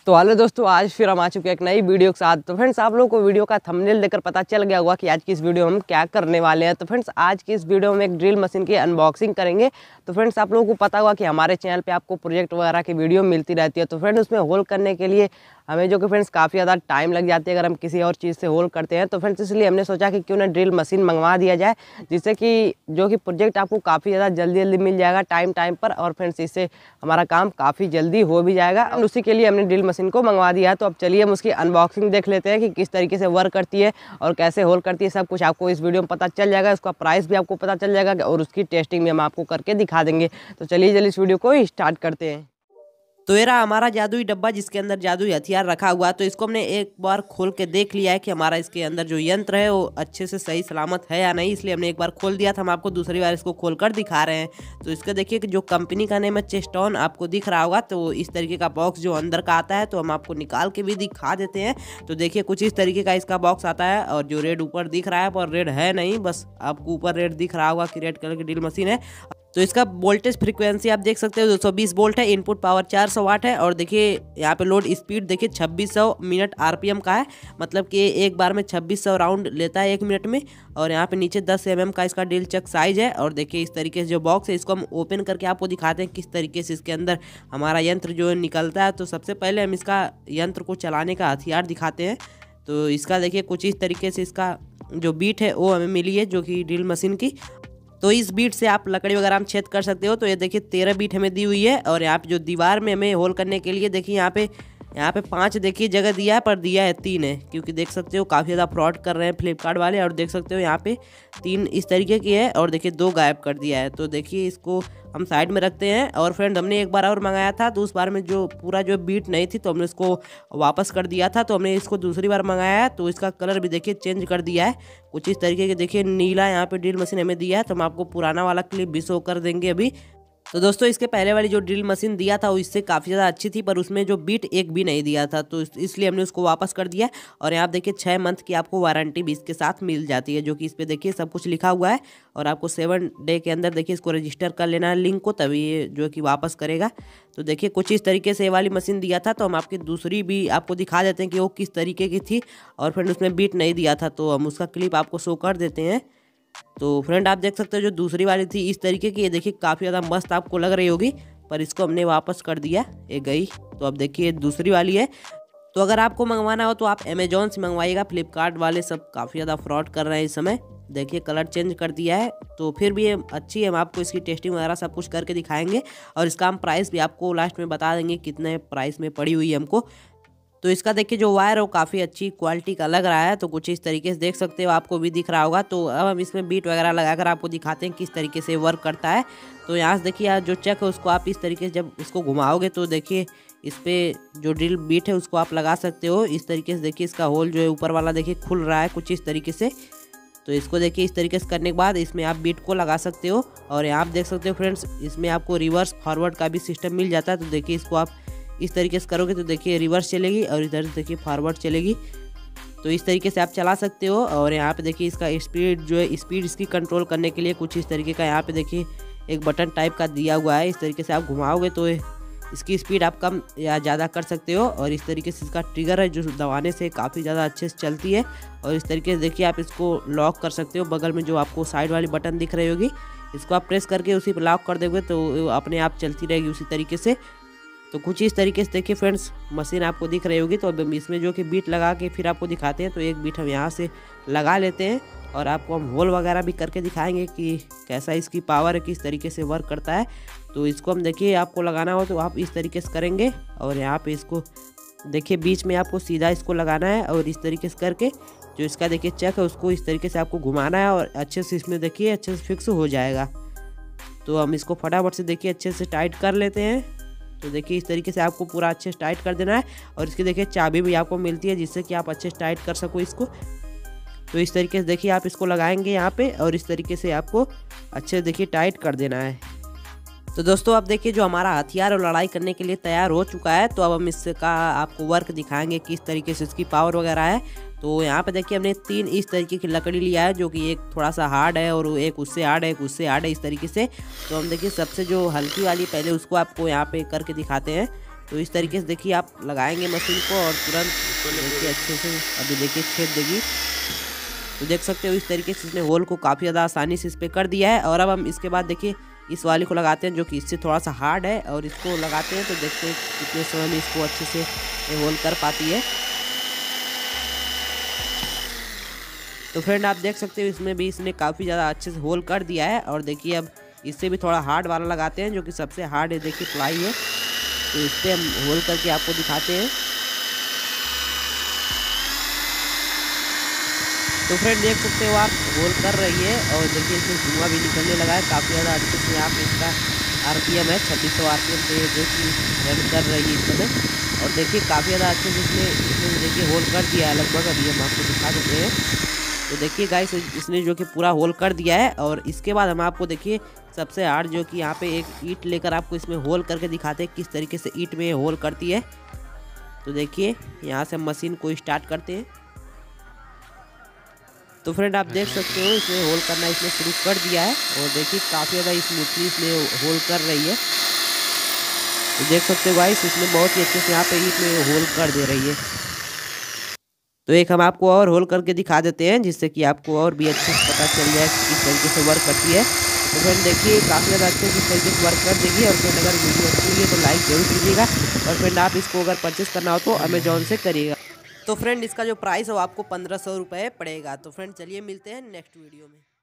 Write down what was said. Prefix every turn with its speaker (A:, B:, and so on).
A: तो हेलो दोस्तों, आज फिर हम आ चुके हैं एक नई वीडियो के साथ। तो फ्रेंड्स, आप लोगों को वीडियो का थंबनेल देखकर पता चल गया होगा कि आज की इस वीडियो में हम क्या करने वाले हैं। तो फ्रेंड्स, आज की इस वीडियो में एक ड्रिल मशीन की अनबॉक्सिंग करेंगे। तो फ्रेंड्स, आप लोगों को पता होगा कि हमारे चैनल पे आपको प्रोजेक्ट वगैरह की वीडियो मिलती रहती है। तो फ्रेंड्स, उसमें होल करने के लिए हमें जो कि फ्रेंड्स काफ़ी ज़्यादा टाइम लग जाती है अगर हम किसी और चीज़ से होल करते हैं। तो फ्रेंड्स, इसलिए हमने सोचा कि क्यों ना ड्रिल मशीन मंगवा दिया जाए, जिससे कि जो कि प्रोजेक्ट आपको काफ़ी ज़्यादा जल्दी मिल जाएगा टाइम पर। और फ्रेंड्स, इससे हमारा काम काफ़ी जल्दी हो भी जाएगा। और उसी के लिए हमने ड्रिल मशीन को मंगवा दिया है। तो अब चलिए हम उसकी अनबॉक्सिंग देख लेते हैं कि किस तरीके से वर्क करती है और कैसे होल करती है। सब कुछ आपको इस वीडियो में पता चल जाएगा, उसका प्राइस भी आपको पता चल जाएगा और उसकी टेस्टिंग भी हम आपको करके दिखा देंगे। तो चलिए जल्दी इस वीडियो को स्टार्ट करते हैं। तो ये रहा हमारा जादुई डब्बा, जिसके अंदर जादुई हथियार रखा हुआ है। तो इसको हमने एक बार खोल के देख लिया है कि हमारा इसके अंदर जो यंत्र है वो अच्छे से सही सलामत है या नहीं, इसलिए हमने एक बार खोल दिया था। हम आपको दूसरी बार इसको खोलकर दिखा रहे हैं। तो इसका देखिए कि जो कंपनी का नेम है चेस्टोन, आपको दिख रहा होगा। तो इस तरीके का बॉक्स जो अंदर का आता है, तो हम आपको निकाल के भी दिखा देते हैं। तो देखिए कुछ इस तरीके का इसका बॉक्स आता है, और जो रेड ऊपर दिख रहा है पर रेड है नहीं, बस आपको ऊपर रेड दिख रहा होगा कि रेड कलर की ड्रिल मशीन है। तो इसका वोल्टेज फ्रीक्वेंसी आप देख सकते हो 220 वोल्ट है, इनपुट पावर 400 वाट है। और देखिए यहाँ पे लोड स्पीड देखिए 2600 मिनट आरपीएम का है, मतलब कि एक बार में 2600 राउंड लेता है 1 मिनट में। और यहाँ पे नीचे 10 mm का इसका ड्रिल चक साइज है। और देखिए इस तरीके से जो बॉक्स है, इसको हम ओपन करके आपको दिखाते हैं किस तरीके से इसके अंदर हमारा यंत्र जो निकलता है। तो सबसे पहले हम इसका यंत्र को चलाने का हथियार दिखाते हैं। तो इसका देखिए कुछ इस तरीके से इसका जो बीट है वो हमें मिली है, जो कि ड्रिल मशीन की। तो इस बीट से आप लकड़ी वगैरह हम छेद कर सकते हो। तो ये देखिए 13 बीट हमें दी हुई है। और यहाँ पे जो दीवार में हमें होल करने के लिए देखिए यहाँ पे 5 देखिए जगह दिया है, पर दिया है 3 है, क्योंकि देख सकते हो काफ़ी ज़्यादा फ्रॉड कर रहे हैं फ्लिपकार्ट वाले। और देख सकते हो यहाँ पे 3 इस तरीके की है, और देखिए 2 गायब कर दिया है। तो देखिए इसको हम साइड में रखते हैं। और फ्रेंड, हमने एक बार और मंगाया था, तो उस बार में जो पूरा जो बीट नहीं थी, तो हमने इसको वापस कर दिया था। तो हमने इसको दूसरी बार मंगाया है, तो इसका कलर भी देखिए चेंज कर दिया है कुछ इस तरीके के। देखिए नीला यहाँ पे ड्रिल मशीन हमें दिया है। तो हम आपको पुराना वाला क्लिप भी शो कर देंगे अभी। तो दोस्तों, इसके पहले वाली जो ड्रिल मशीन दिया था वो इससे काफ़ी ज़्यादा अच्छी थी, पर उसमें जो बीट एक भी नहीं दिया था। तो इसलिए हमने उसको वापस कर दिया। और यहाँ देखिए 6 मंथ की आपको वारंटी भी इसके साथ मिल जाती है, जो कि इस पर देखिए सब कुछ लिखा हुआ है। और आपको 7 डे के अंदर देखिए इसको रजिस्टर कर लेना है लिंक को, तभी ये जो कि वापस करेगा। तो देखिए कुछ इस तरीके से ये वाली मशीन दिया था। तो हम आपकी दूसरी भी आपको दिखा देते हैं कि वो किस तरीके की थी। और फ्रेंड, उसमें बीट नहीं दिया था, तो हम उसका क्लिप आपको शो कर देते हैं। तो फ्रेंड, आप देख सकते हो जो दूसरी वाली थी इस तरीके की, ये देखिए काफ़ी ज़्यादा मस्त आपको लग रही होगी, पर इसको हमने वापस कर दिया, ये गई। तो अब देखिए दूसरी वाली है। तो अगर आपको मंगवाना हो तो आप अमेजोन से मंगवाइएगा, फ्लिपकार्ट वाले सब काफ़ी ज़्यादा फ्रॉड कर रहे हैं इस समय। देखिए कलर चेंज कर दिया है, तो फिर भी ये अच्छी है। हम आपको इसकी टेस्टिंग वगैरह सब कुछ करके दिखाएंगे, और इसका हम प्राइस भी आपको लास्ट में बता देंगे कितने प्राइस में पड़ी हुई है हमको। तो इसका देखिए जो वायर है वो काफ़ी अच्छी क्वालिटी का लग रहा है। तो कुछ इस तरीके से देख सकते हो, आपको भी दिख रहा होगा। तो अब हम इसमें बीट वगैरह लगाकर आपको दिखाते हैं किस तरीके से वर्क करता है। तो यहाँ से देखिए जो चक है उसको आप इस तरीके से जब इसको घुमाओगे, तो देखिए इस पर जो ड्रिल बीट है उसको आप लगा सकते हो इस तरीके से। देखिए इसका होल जो है ऊपर वाला देखिए खुल रहा है कुछ इस तरीके से। तो इसको देखिए इस तरीके से करने के बाद इसमें आप बीट को लगा सकते हो। और यहाँ आप देख सकते हो फ्रेंड्स, इसमें आपको रिवर्स फॉरवर्ड का भी सिस्टम मिल जाता है। तो देखिए इसको आप इस तरीके से करोगे तो देखिए रिवर्स चलेगी, और इधर से देखिए फॉरवर्ड चलेगी। तो इस तरीके से आप चला सकते हो। और यहाँ पे देखिए इसका स्पीड जो है, स्पीड इसकी कंट्रोल करने के लिए कुछ इस तरीके का यहाँ पे देखिए एक बटन टाइप का दिया हुआ है। इस तरीके से आप घुमाओगे तो इसकी स्पीड आप कम या ज़्यादा कर सकते हो। और इस तरीके से इसका ट्रिगर है जो दबाने से काफ़ी ज़्यादा अच्छे से चलती है। और इस तरीके से देखिए आप इसको लॉक कर सकते हो। बगल में जो आपको साइड वाली बटन दिख रही होगी, इसको आप प्रेस करके उसी पर लॉक कर दोगे तो अपने आप चलती रहेगी उसी तरीके से। तो कुछ इस तरीके से देखिए फ्रेंड्स मशीन आपको दिख रही होगी। तो अब इसमें जो कि बीट लगा के फिर आपको दिखाते हैं। तो एक बीट हम यहाँ से लगा लेते हैं, और आपको हम होल वगैरह भी करके दिखाएंगे कि कैसा इसकी पावर है, किस तरीके से वर्क करता है। तो इसको हम देखिए आपको लगाना हो तो आप इस तरीके से करेंगे। और यहाँ पे इसको देखिए बीच में आपको सीधा इसको लगाना है, और इस तरीके से करके जो इसका देखिए चक है उसको इस तरीके से आपको घुमाना है, और अच्छे से इसमें देखिए अच्छे से फिक्स हो जाएगा। तो हम इसको फटाफट से देखिए अच्छे से टाइट कर लेते हैं। तो देखिए इस तरीके से आपको पूरा अच्छे से टाइट कर देना है। और इसकी देखिए चाबी भी आपको मिलती है, जिससे कि आप अच्छे से टाइट कर सको इसको। तो इस तरीके से देखिए आप इसको लगाएंगे यहाँ पे, और इस तरीके से आपको अच्छे से देखिए टाइट कर देना है। तो दोस्तों, अब देखिए जो हमारा हथियार और लड़ाई करने के लिए तैयार हो चुका है। तो अब हम इसका आपको वर्क दिखाएंगे किस तरीके से इसकी पावर वगैरह है। तो यहाँ पे देखिए हमने 3 इस तरीके की लकड़ी लिया है, जो कि एक थोड़ा सा हार्ड है और एक उससे हार्ड है, एक उससे हार्ड है इस तरीके से। तो हम देखिए सबसे जो हल्की वाली पहले उसको आपको यहाँ पे करके दिखाते हैं।
B: तो इस तरीके से देखिए आप लगाएंगे मशीन को और तुरंत देखिए अच्छे से अभी देखिए छेद देगी। तो देख सकते हो इस तरीके से इसने होल को काफ़ी ज़्यादा आसानी से इस पर कर दिया है। और अब हम इसके बाद देखिए इस वाली को लगाते हैं जो कि इससे थोड़ा सा हार्ड है, और इसको लगाते हैं तो देखते हैं कितने समय में इसको अच्छे से होल कर पाती है। तो फ्रेंड आप देख सकते हो इसमें भी इसने काफ़ी ज़्यादा अच्छे से होल कर दिया है। और देखिए अब इससे भी थोड़ा हार्ड वाला लगाते हैं जो कि सबसे हार्ड है, देखिए प्लाई है। तो इस पर हम होल करके आपको दिखाते हैं। तो फ्रेंड देख सकते हो आप होल कर रही है और देखिए इसमें धुआं भी निकलने लगा है काफ़ी ज़्यादा अच्छे से। यहाँ पे इसका आरपीएम है 2600 आरपीएम पे जो कि रन कर रही है इस समय। और देखिए काफ़ी ज़्यादा अच्छे से इसने देखिए होल कर दिया है लगभग। अभी हम आपको दिखा देते हैं। तो देखिए गाइस इसने जो कि पूरा होल कर दिया है। और इसके बाद हम आपको देखिए सबसे हार्ड जो कि यहाँ पे एक ईंट लेकर आपको इसमें होल करके दिखाते हैं किस तरीके से ईंट में होल करती है। तो देखिए यहाँ से हम मशीन को स्टार्ट करते हैं। तो फ्रेंड आप देख सकते हो इसमें होल करना इसने शुरू कर दिया है और देखिए काफ़ी ज़्यादा स्मूथली इसमें होल कर रही है। तो देख सकते हो गाइस इसमें बहुत ही अच्छे से यहाँ पे ईंट में होल कर दे रही है। तो एक हम आपको और होल करके दिखा देते हैं जिससे कि आपको और भी अच्छे से पता चल जाए किस तरीके से वर्क करती है। तो फ्रेंड देखिए काफ़ी ज़्यादा अच्छे से इस तरीके से वर्क कर देगी। और फ्रेंड अगर वीडियो अच्छी लगी है तो लाइक जरूर कीजिएगा। और फ्रेंड आप इसको अगर परचेस करना हो तो अमेजोन से करिएगा। तो फ्रेंड इसका जो प्राइस है वो आपको 1500 रुपये पड़ेगा। तो फ्रेंड चलिए मिलते हैं नेक्स्ट वीडियो में।